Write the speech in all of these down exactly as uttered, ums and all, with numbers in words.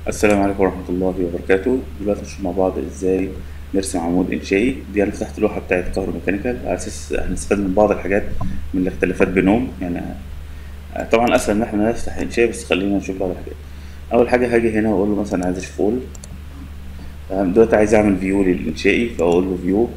السلام عليكم ورحمة الله وبركاته. دلوقتي نشوف مع بعض ازاي نرسم عمود إنشائي. دي أنا فتحت لوحة بتاعت كهروميكانيكال على أساس هنستفاد من بعض الحاجات من الاختلافات بينهم يعني. طبعا أسهل إن احنا نفتح إنشائي، بس خلينا نشوف بعض الحاجات. أول حاجة هاجي هنا وأقول له مثلا عايز أشوف أول. تمام، دلوقتي عايز أعمل فيو للإنشائي، فأقول له فيو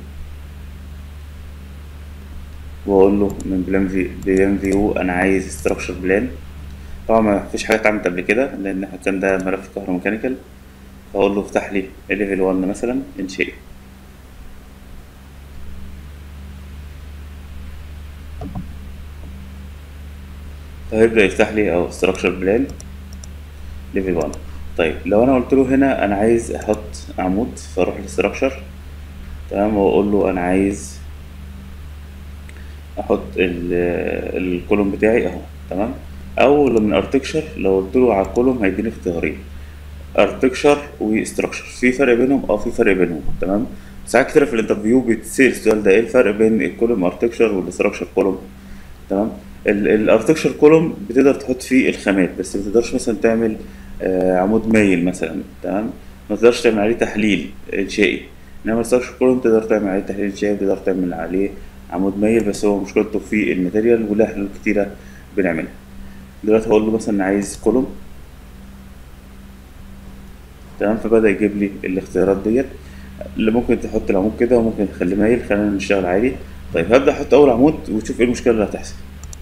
وأقول له من بلان في بلان فيو أنا عايز ستراكشر بلان. طبعا ما فيش حاجة اتعملت قبل كده لأن احنا كان ده ملف كهروميكانيكال. فأقول له افتح لي ليفل واحد مثلا إنشائي. فهيبدأ يفتح لي أو ستراكشر بلان ليفل واحد. طيب لو أنا قلت له هنا أنا عايز أحط عمود، فأروح للستراكشر. تمام، وأقول له أنا عايز أحط الكولوم بتاعي أهو. تمام، أو من ارتكشر لو قلت له على الكولوم هيديني اختيارين، ارتكشر وستراكشر. في فرق بينهم؟ اه في فرق بينهم. تمام، ساعات كتير في الانترفيو بيتسأل السؤال ده، ايه الفرق بين الكولوم ارتكشر والستراكشر كولوم؟ تمام، الارتكشر كولوم بتقدر تحط فيه الخامات، بس ما تقدرش مثلا تعمل آه، عمود مايل مثلا. تمام، ما تقدرش تعمل عليه تحليل انشائي. انما الستراكشر كولوم تقدر تعمل عليه تحليل انشائي، وتقدر تعمل عليه عمود مايل، بس هو مشكلته في الماتيريال، وله حلول كتيرة بنعملها. دلوقتي هقول له مثلا عايز كولوم. تمام، فبدأ يجيب لي الاختيارات ديت اللي ممكن تحط العمود كده وممكن تخليه مايل. خلينا نشتغل عادي. طيب هبدأ احط اول عمود وتشوف ايه المشكلة اللي هتحصل.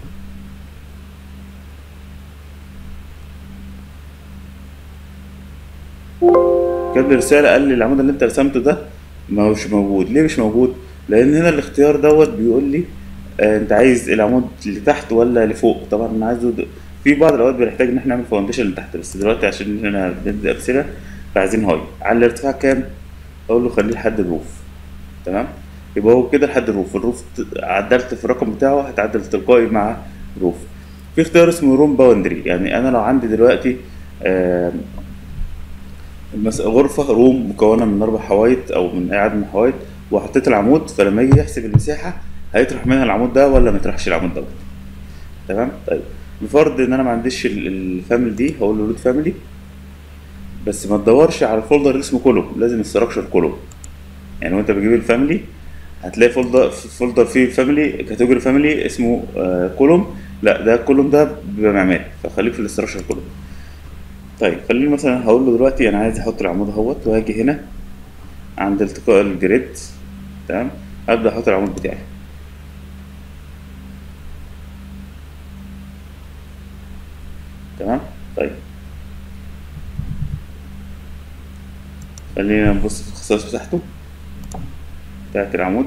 جاب لي رسالة قال لي العمود اللي انت رسمته ده ما هوش موجود. ليه مش موجود؟ لان هنا الاختيار دوت بيقول لي آه انت عايز العمود اللي تحت ولا لفوق. طبعا انا عايزه د- في بعض الاوقات بنحتاج ان احنا نعمل فاونديشن اللي تحت، بس دلوقتي عشان احنا بندي امثله فعايزين هاي. على الارتفاع كام؟ اقول له خليه لحد الروف. تمام، يبقى هو كده لحد الروف. الروف ت- عدلت في الرقم بتاعه هتعدل تلقائي مع الروف. في اختيار اسمه روم باوندري، يعني انا لو عندي دلوقتي آه المس- غرفة روم مكونة من أربع حوايط أو من أي عدد من الحوايط، وحطيت العمود، فلما يجي يحسب المساحة هيطرح منها العمود ده ولا ما يطرحش العمود ده. تمام، طيب بفرض إن أنا ما عنديش ال- الفاميلي دي، هقول له لود فاميلي، بس ما تدورش على الفولدر اللي اسمه كولوم، لازم الستراكشر كولوم. يعني وأنت بتجيب الفاميلي هتلاقي فولدر فولدر فيه فاميلي، كاتيجوري فاميلي اسمه آه كولوم. لا، ده الكولوم ده بيبقى معماري، فخليك في الاستراكشر كولوم. طيب خليني مثلا هقول له دلوقتي انا عايز احط العمود اهوت، وهاجي هنا عند التقاء الجريد. تمام، هبدأ احط العمود بتاعي. تمام، طيب خلينا نبص في الخصائص بتاعته بتاعت العمود.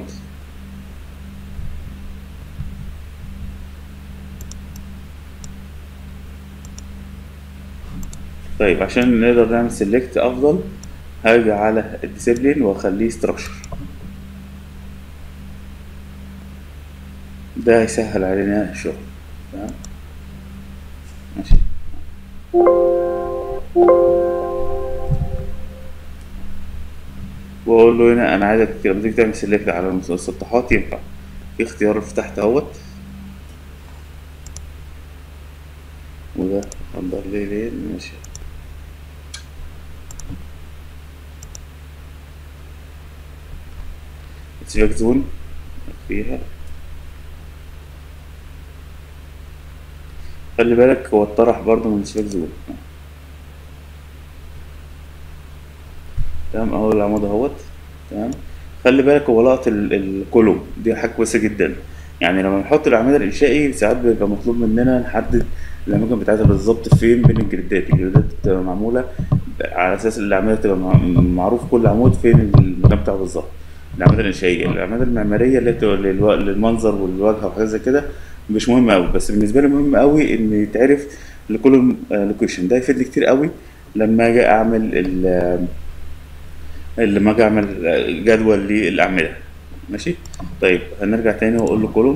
طيب عشان نقدر نعمل سيلكت افضل، هاجي على الديسيبلين واخليه ستراكشر. ده هيسهل علينا الشغل. تمام، ماشي. واقول له هنا انا عايزك لما تيجي تعمل سيلكت على المسطحات ينفع في اختيار في تحت اهوت، وده اندر ليه ليه ماشي. سيلكت زون فيها. خلي بالك هو اتطرح برضه من سيلكت زون. تمام، اهو العمود اهوت. تمام، خلي بالك هو لقط ال- الكولوم دي حاجه كويسه جدا. يعني لما نحط الاعمده الانشائي ساعات بيبقى مطلوب مننا نحدد الاماكن بتاعتها بالظبط فين بين الجريدات. الجريدات بتبقى معموله على اساس الاعمده تبقى مع- معروف كل عمود فين المكان بتاعه بالظبط. الاعمده الانشائيه، الاعمده المعماريه اللي بتبقى للو- للمنظر والواجهه وحاجات زي كده مش مهم قوي، بس بالنسبه لي مهم قوي ان يتعرف لكل لوكيشن. ده يفيدني كتير قوي لما اجي اعمل ال لما اجي اعمل جدول للاعمده. ماشي، طيب هنرجع تاني واقول له كولوم،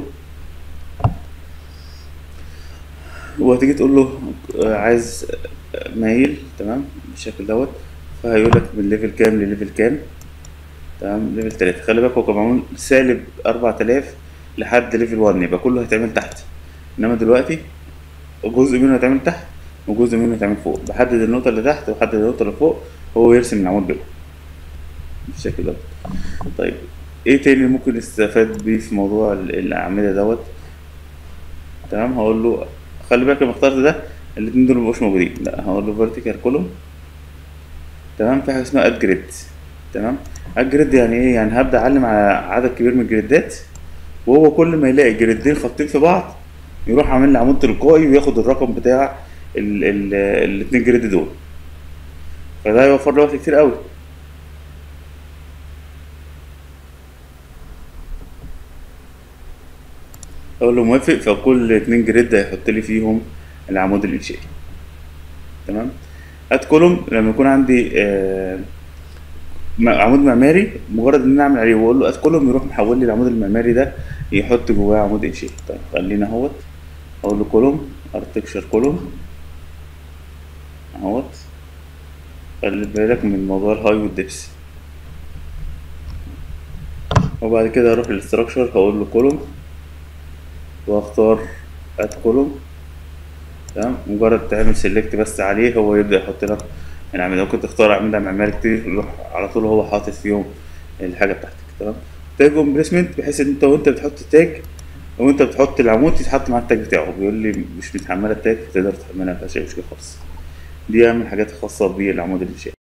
وهتيجي تقول له آه، عايز مايل. تمام، بالشكل دوت. فهيقول لك من ليفل كام لليفل كام. تمام، ليفل تلاتة. خلي بالك هو كان معمول سالب أربعة آلاف لحد ليفل واحد، يبقى كله هيتعمل تحت. انما دلوقتي جزء منه هيتعمل تحت وجزء منه يتعمل فوق، بحدد النقطة اللي تحت وبحدد النقطة اللي فوق، هو يرسم العمود بينهم بالشكل ده. طيب ايه تاني ممكن نستفاد بيه في موضوع ال- الأعمدة دوت؟ تمام، هقول له خلي بالك لما اخترت ده الاتنين دول مبقوش موجودين، لا هقول له فيرتيكال كولوم. تمام، في حاجة اسمها اد جريد. تمام، اد جريد يعني ايه؟ يعني هبدأ اعلم على عدد كبير من الجريدات، وهو كل ما يلاقي جريدين خابطين في بعض يروح عامل لي عمود تلقائي وياخد الرقم بتاع ال ال الاتنين جريد دول، فده هيوفر له وقت كتير قوي. اقول له موافق، فكل اتنين جريد هيحط لي فيهم العمود الانشائي. تمام، اد كولوم لما يكون عندي آه م- عمود معماري، مجرد ان انا اعمل عليه واقول له اد كولوم يروح محول لي العمود المعماري ده يحط جواه عمود انشائي. طيب خلينا اهوت، اقول له كولوم ارتكشر كولوم اهوت. خلي بالك من موضوع الهاي والدبس. وبعد كده اروح للاستراكشر هقول له كولوم واختار اد كولوم. تمام، مجرد تعمل سيلكت بس عليه هو يبدأ يحط لك الأعمدة. ممكن تختار أعمدة معماري كتير يروح على طول هو حاطط فيهم الحاجة بتاعتك. تمام، تاج امبريسمنت بحيث ان انت وانت بتحط التاج وانت بتحط العمود يتحط مع التاج بتاعه، بيقول لي مش متحملة التاج فتقدر تحملها، مفيهاش أي مشكلة خالص. دي أهم الحاجات الخاصة بالعمود الإنشائي.